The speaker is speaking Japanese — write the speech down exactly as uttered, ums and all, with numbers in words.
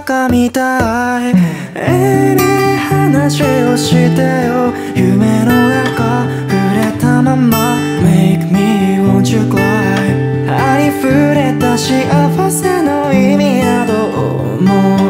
カみたい。ええね、話をしてよ。夢の中触れたまま Make me want you cry。ありふれた幸せの意味など思い